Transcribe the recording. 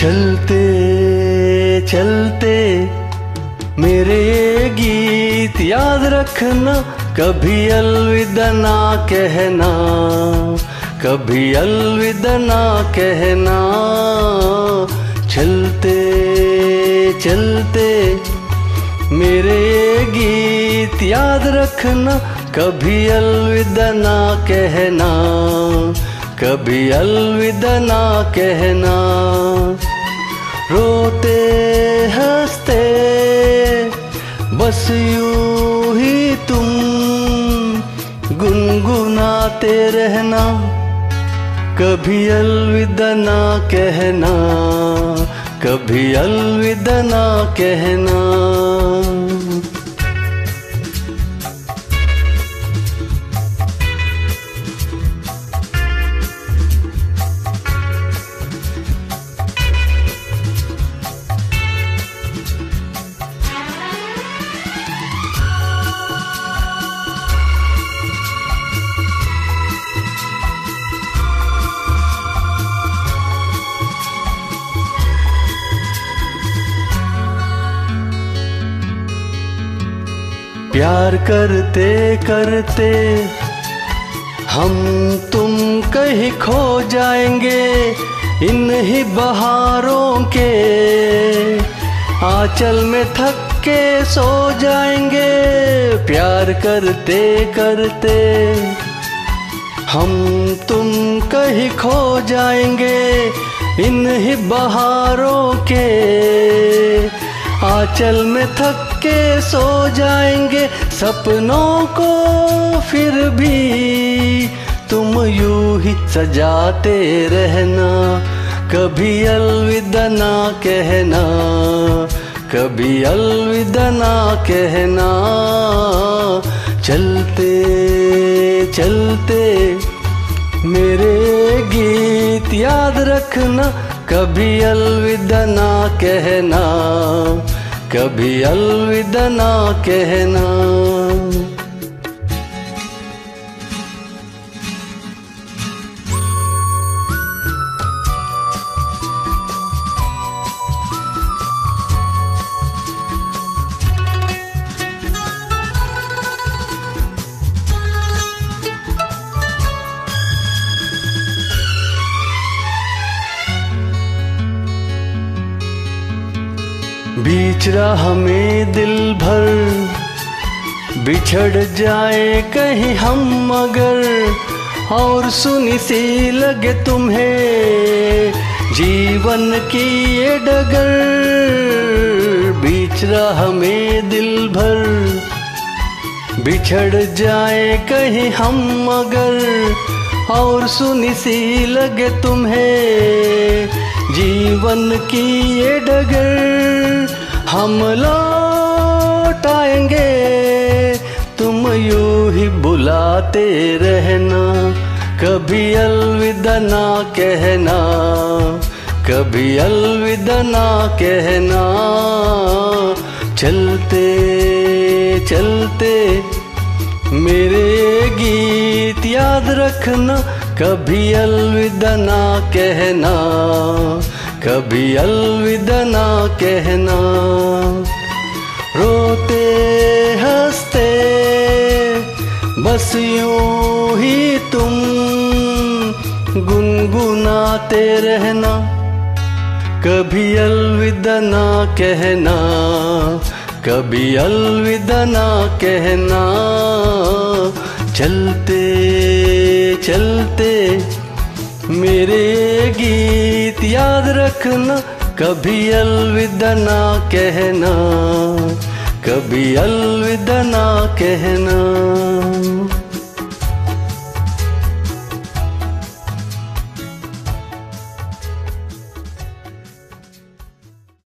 चलते चलते मेरे ये गीत याद रखना, कभी अलविदा ना कहना, कभी अलविदा ना कहना। चलते चलते मेरे ये गीत याद रखना, कभी अलविदा ना कहना, कभी अलविदा ना कहना। रोते हंसते बस यूं ही तुम गुनगुनाते रहना, कभी अलविदा ना कहना, कभी अलविदा ना कहना। प्यार करते करते हम तुम कहीं खो जाएंगे, इन ही बहारों के आंचल में थक के सो जाएंगे। प्यार करते करते हम तुम कहीं खो जाएंगे, इन ही बहारों के आंचल में थक के सो जाएंगे। सपनों को फिर भी तुम यूं ही सजाते रहना, कभी अलविदा ना कहना, कभी अलविदा ना कहना। चलते चलते मेरे गीत याद रखना, कभी अलविदा ना कहना, कभी अलविदा ना कहना। बीच राह में दिल भर बिछड़ जाए कहीं हम मगर, और सुनी सी लगे तुम्हें जीवन की ये डगर। बीच राह में दिल भर बिछड़ जाए कहीं हम मगर, और सुनी सी लगे तुम्हें जीवन की ये डगर। हम लौट आएंगे तुम यूं ही बुलाते रहना, कभी अलविदा ना कहना, कभी अलविदा ना कहना। चलते चलते मेरे गीत याद रखना, कभी अलविदा ना कहना, कभी अलविदा ना कहना। रोते हंसते बस यूं ही तुम गुनगुनाते रहना, कभी अलविदा ना कहना, कभी अलविदा ना कहना। चलते चलते मेरे गीत याद रखना, कभी अलविदा ना कहना, कभी अलविदा ना कहना।